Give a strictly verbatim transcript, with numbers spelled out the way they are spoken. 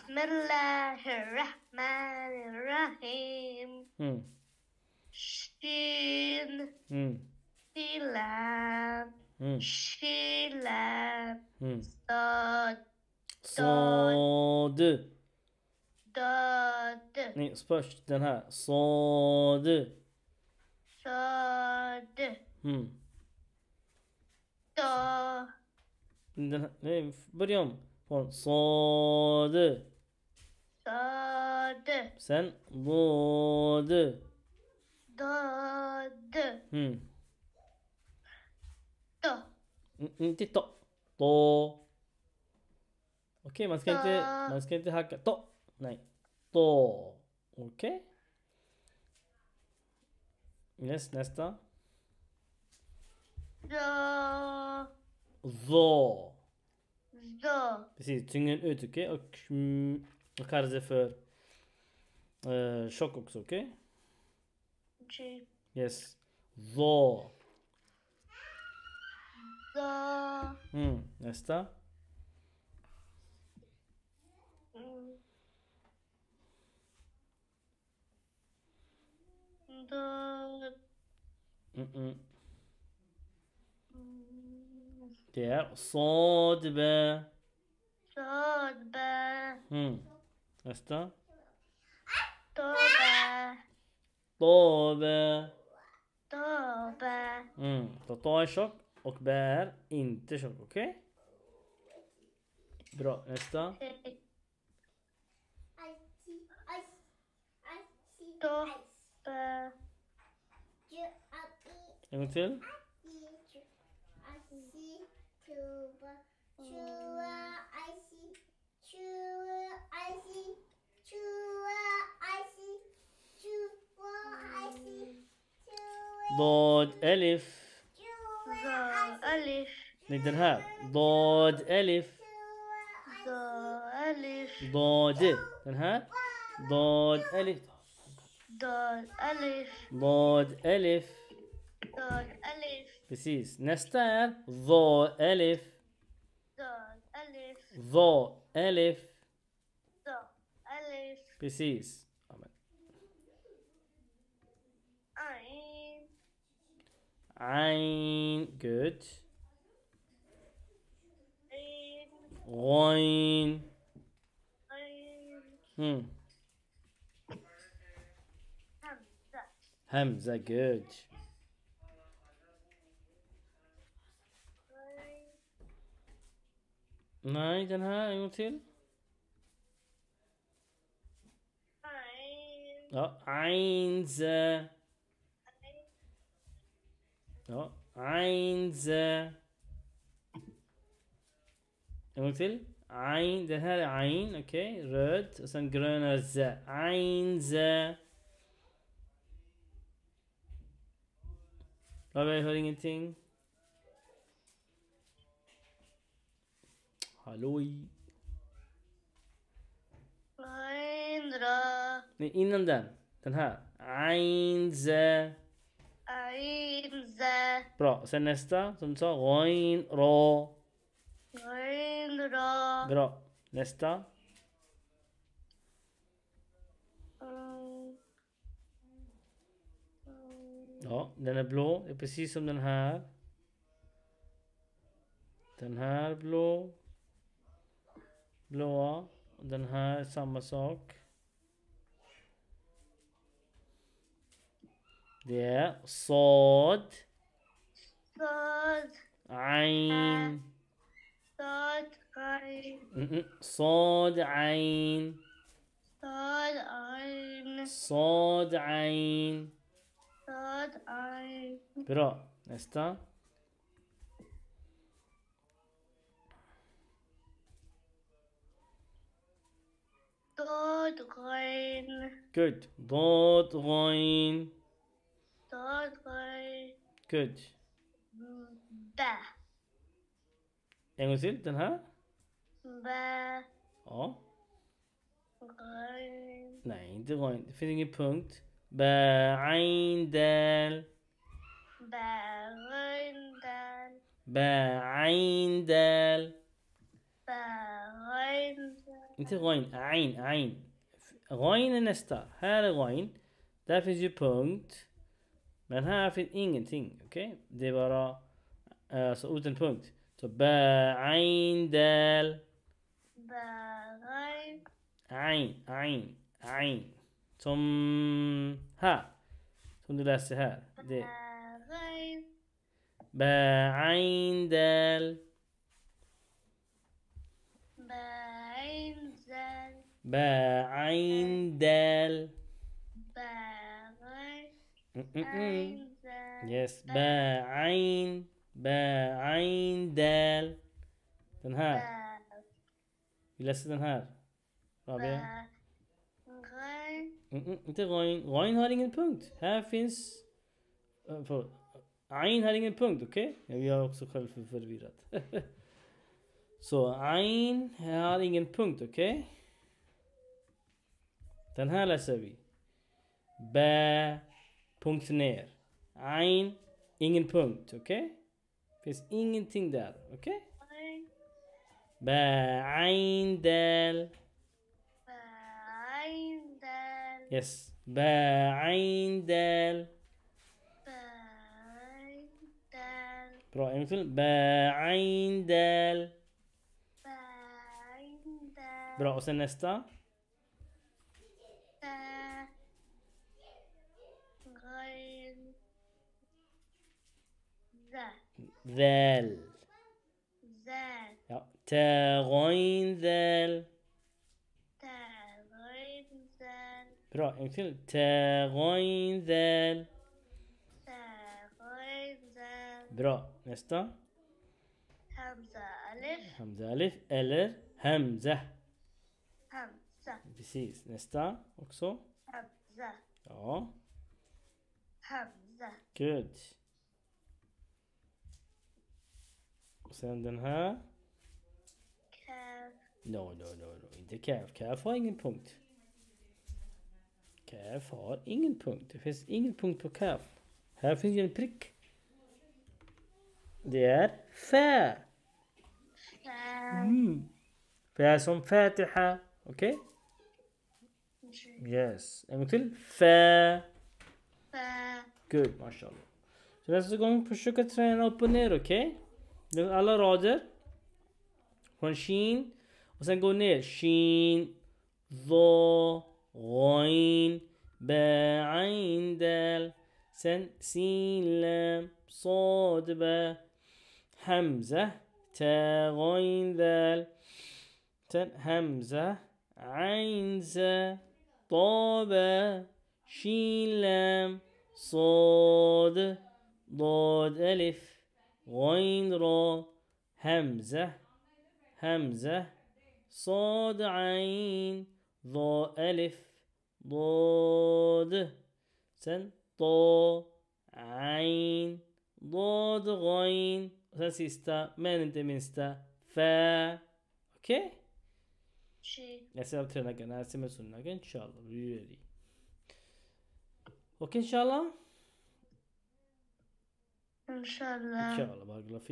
Bismillahirrahmanirrahim. Hmm. Shin. Hmm. Lam. Hmm. Shilam. Hmm. Sad. Sad. Dad. Nej, först den här. Sad. Sad. Hmm. Da. Den här, nej, börja om. Från sad. Sad. Sen dad. Dad. Hmm. Da. Mm, Inte to. To. Okej, man ska Da. inte man ska inte hacka to. Nej. To. Okej. Yes, nästa. Da. Zo. Da. Precis, tyngden ut, okej? Och mm, och kallas det för uh, tjock också, okej? G. Yes. Zo. Da. Mm, nästa. Mm. Da. Mm -mm. Mm. Det är sadbe. Sadba. Mm. Nästa. Toba. Tobe. Toba. Mm. Så ta är tjock och bä är inte tjock, okej? Bra, nästa. Toba. En gång till. Dad elif. Da. Alif. Nej, den här. Dad elif. Da. Alif. Dad. Den här. Dad elif. Da. Alif. Dad elif. Da. Alif. Precis. Nästa är dha elif. Da. Alif. Dha elif. Da. Alif. Precis. Amen. Ain. Ain. Good. Ain. Ghain. Ain. Hmm. Hamza. Hamza. Good. Ain. Nej, den här en gång till. Ain. Ja, Ainza. Ja, Ainza. En gång till. Ain, den här är Ain, okej, okay. Röd. Och sen gröna Z. Ainza. Rabia, jag hör ingenting. Halloj. Aindra. Nej, innan den. Den här. Ainza. Ainza. Bra. Sen nästa, som du sa. Ghain, ra. Aindra. Bra. Nästa. Mm. Mm. Ja, den är blå. Det är precis som den här. Den här blå. Blåa. Och den här samma sak. Det är sad. Sad. Ain. Sad. Ain. Mm -mm. Sad ain. Sad. Ain. Sad ain. Sad. Ain. Bra. Nästa. Dad. Ghain. Good. Dad ghain. Dad. Ghain. Good. Ba. En gång till. Den här. Ba. Ja. Ghain. Nej, inte ghain. Det finns ingen punkt. Ba'ain dal. Ba. Ghain. Dal. Ba'ain dal. Ba. Ghain. Dal. inte goin. Ain, ain. Goin är nästa. Här är goin. Där finns ju punkt. Men här finns ingenting. Okej? Okay? Det är bara alltså utan punkt. Så ba, ain, dal. Bären. Ain, ain, ain. Som här. Som du läser här. Det. Bären. Ba, ain, dal. Bäinzel. Ba, ain, dal. Bären. Mm, mm, mm. Einzel. Yes. Ba, ain. Ba, ain, dal. Den här. Bären. Vi läser den här. Rabia. Bären. Mm, mm, inte Roin. Roin har ingen punkt. Här finns... Uh, för, Ain har ingen punkt, okej? Okay? Jag är också själv för förvirrad. Så Ain har ingen punkt, okej? Okay? Den här läser vi. Bä, punkt ner. Ain, ingen punkt, okej? Okay? Finns ingenting där, okej? Okay? Bä, ain, dal. Bäinzel. Yes. Ba, ain, dal. Bäinzel. Bra, en gång till. Ba, ain, dal. Bäinzel. Bra, och sen nästa. Bä. Grön. Zä. Dal. Zä. Ja. Ta, roin, dal. Tärröjnzel. Bra, en gång till. Ta, roin, dal. Tärröjnzel. Bra, nästa. Hamza alif. Hamza alif eller hamza. Hamza. Precis, nästa också. Hamza. Ja, Hamza. good. Och sen den här. Kaf. No, no, no, no. Inte kaf. Kaf har ingen punkt. Kaf har ingen punkt. Det finns ingen punkt på kaf. Här finns ju en prick. Det är fä. Fa. Mm. Fä som fatiha. Okej? Okay? Yes. En gång till. Fä. Fa. Good, mashallah. Så nästa gång försöka träna upp och ner, okej? Okay? Alla rader. Från shin. Och sen gå ner. Shin. Dha. Ghain. Ba. Ain. Dal. Sen sin. Lam. Sad. Ba. Hamza. Ta. Ghain. Dal. Sen hamza. Ain. Za. Ta. Ba. Shin. Lam. صاد ضاد ألف غين را همزة همزة صاد عين ضاء ألف ضاد sen ضا عين ضاد غين sen sista men inte minsta fa okej okay? Shi. Jag ser av träna kan jag se med sunna kan inshallah vi är ready okej inshallah Inshallah. inshallah barakallahu